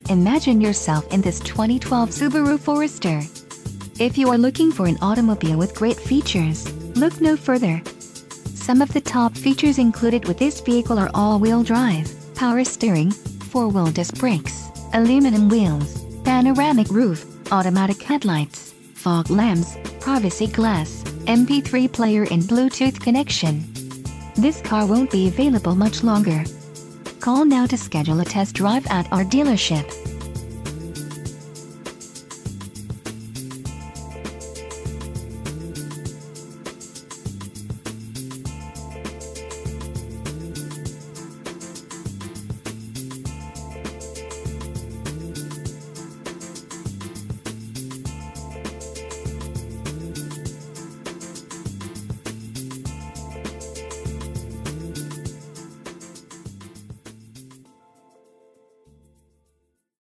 Imagine yourself in this 2012 Subaru Forester. If you are looking for an automobile with great features, look no further. Some of the top features included with this vehicle are all-wheel drive, power steering, 4-wheel disc brakes, aluminum wheels, panoramic roof, automatic headlights, fog lamps, privacy glass, MP3 player and Bluetooth connection. This car won't be available much longer. Call now to schedule a test drive at our dealership.